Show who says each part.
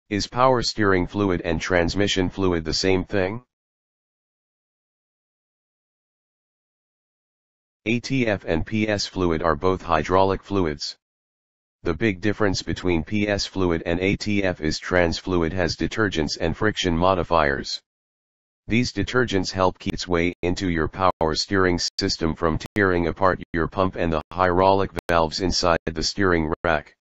Speaker 1: Is power steering fluid and transmission fluid the same thing? ATF and PS fluid are both hydraulic fluids. The big difference between PS fluid and ATF is trans fluid has detergents and friction modifiers. These detergents help keep its way into your power steering system from tearing apart your pump and the hydraulic valves inside the steering rack.